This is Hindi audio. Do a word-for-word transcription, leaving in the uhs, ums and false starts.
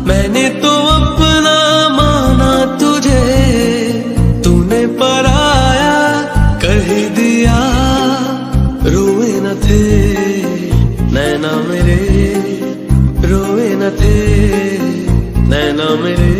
मैंने तो अपना माना तुझे, तूने पराया कर ही दिया। रोए न थे नैना मेरे, रोए न थे नैना मेरे।